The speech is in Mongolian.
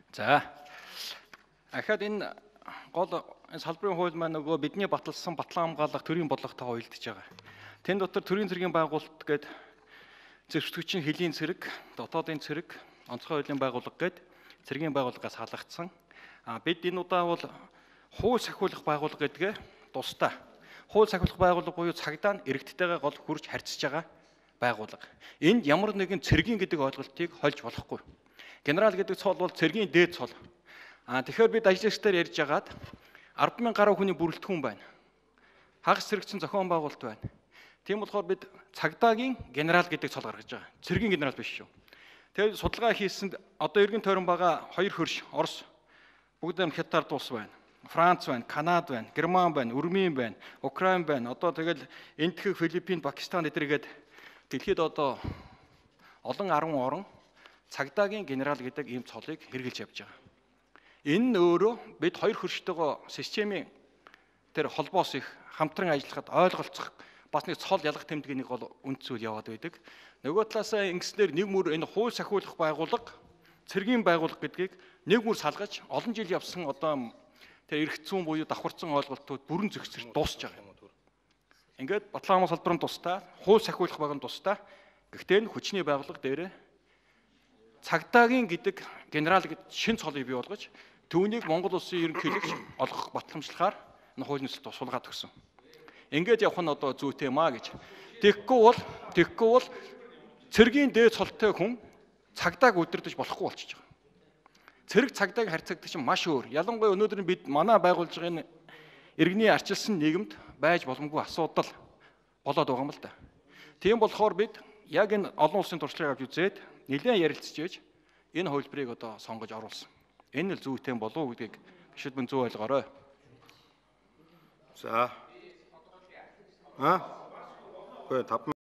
За. Ахад энэ гол салбарын хууль маань нөгөө бидний баталсан батлан хамгаалах төрийн бодлоготой уялдаж байгаа. Тэн дотор төрийн цэргийн байгуулалт гээд зэвсгэгчийн хөлийн цэрэг, дотоодын цэрэг, онцгой хуулийн байгууллага гээд цэргийн байгууллагаас халагдсан. Бид энэ удаа бол хууль сахиулах байгууллага гэдгээ тусдаа. Хууль сахиулах байгууллага буюу цагдаа нь иргэдтэйгээ гол хурж харьцаж байгаа байгууллага. Энд ямар нэгэн цэргийн гэдэг ойлголтыг хольж болохгүй. Генерал гэдэг цол бол цэргийн дээд цол. Тэгэхээр бид ажлын ярьж байгаад 10,000 гаруй хүний бүрэлдэхүүн байна. Хагас цэрэгчин зохион байгуулалт байна. Тийм болохоор бид цагдаагийн генерал гэдэг цол гаргаж байгаа. Цэргийн генерал биш шүү. Тэгээд судалгаа хийсэнд одоо эргэн тойрон байгаа 2 хөрш Орос бүгд хятад улс байна. Франц байна, Канада байна, Герман байна, Урмын байна, Украин байна. Одоо тэгэл энтхэг Филиппин, Пакистан эдрэгээд дэлхийд одоо олон 10 орн цагдаагийн генерал гэдэг ийм цолыг хэрэгжилж явж байгаа. Энэ нь өөрөө бид 2 хөрштэйгөө системийн тэр холбоос их хамтран ажиллахад ойлголцох бас нэг цол ялах тэмдгийн нэг бол үнд зүйл яваад байдаг. Нөгөө талаасаа ингэснээр нэг мөр энэ хууль сахиулах байгууллага, цэргийн байгууллага гэдгийг нэг мөр салгаж олон жил явсан одоо тэр эрх зүйн буюу давхарцсан ойлголтууд бүрэн зохицож дуусч байгаа юм. Ингээд Батлан салбарын тусдаа, хууль сахиулах байгууллагын тусдаа гэхдээ энэ хүчний байгууллага дээрээ цагдаагийн гэдэг генерал гэдэг шин цолыг бий болгож түүнийг Монгол улсын ерөнхийлөгч олгох батламжлахаар энэ хуулийн нөхцөлд суулгаад өгсөн. Ингээд явах нь одоо зүйтэй маа гэж. Тэгэхгүй бол цэргийн дээд цолтой хүн цагдааг удирдах болохгүй болчихж байгаа. Цэрэг цагдааг харьцагдаг чинь маш өөр. Ялангуяа өнөөдөр бид манай байгуулж байгаа энэ иргэний арчилсан нийгэмд байж боломгүй асуудал болоод байгаа юм л да. Тийм болохоор бид яг энэ олон улсын туршлагыг авч үзээд нэлээд ярилцж ийж энэ хувилбарыг одоо сонгож оруулсан. Энэ л зүйтэй болов уу гэдгийг гişэд мөн зөв ойлгоорой. За. Үгүй 5